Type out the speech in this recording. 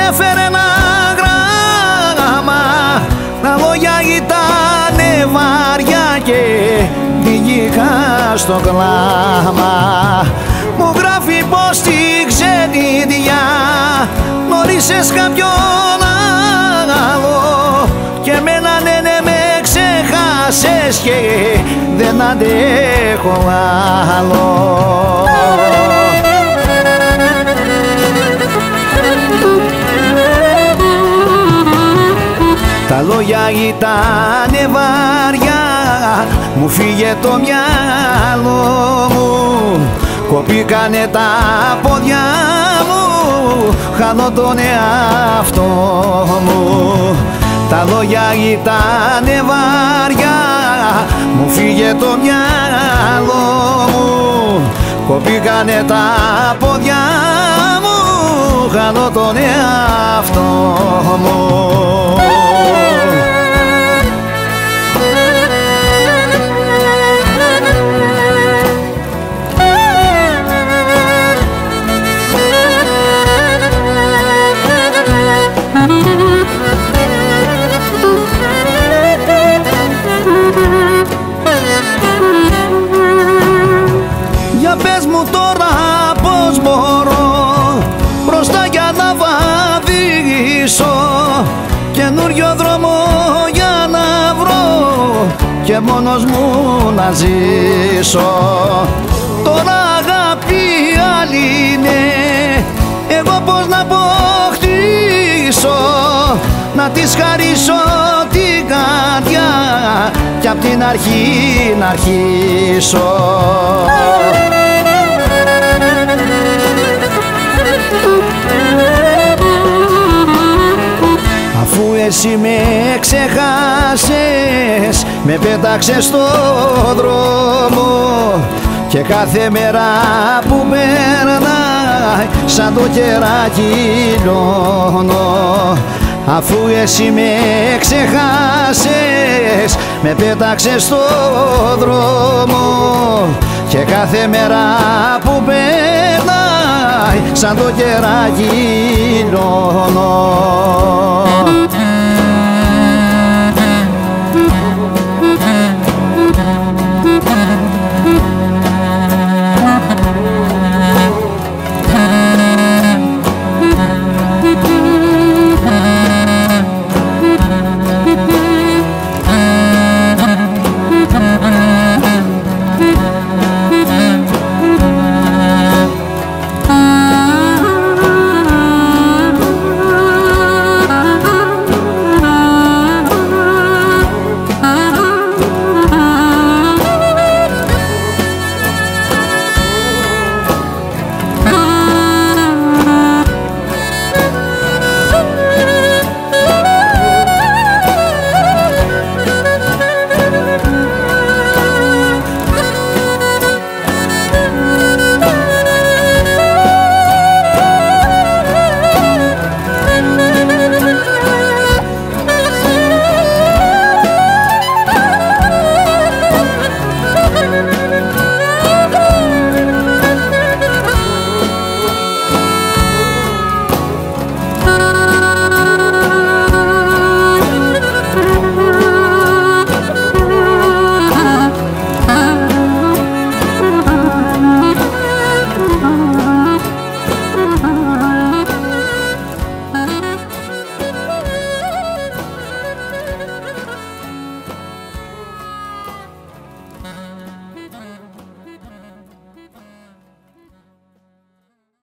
έφερε ένα γράμμα, τα λόγια ήτανε βαριά και βγήκα στο κλάμα. Μου γράφει πως τη ξενίδια γνώρισες κάποιον άλλο και εμένα ναι με ξεχάσες και δεν αντέχω άλλο. Τα λόγια ήτανε βαριά, μου φύγε το μυαλό μου, κοπήκανε τα πόδια μου, χάνω τον εαυτό μου. Τα λόγια ήτανε βαριά, μου φύγε το μυαλό μου, κοπήκανε τα πόδια μου, χάνω τον εαυτό μου. Για πες μου τώρα πως μπορώ μπροστά για να βαδίσω, καινούριο δρόμο για να βρω και μόνος μου να ζήσω. Τώρα αγάπη άλλη είναι, εγώ πως να αποκτήσω, να της χαρίσω την καρδιά κι απ' την αρχή να αρχίσω. Αφού εσύ με ξεχάσες, με πέταξες στον δρόμο και κάθε μέρα που περνάει σαν το κεράκι λιώνω. Αφού εσύ με ξεχάσες, με πέταξες στον δρόμο και κάθε μέρα που περνάει σαν το κεράκι λιώνω.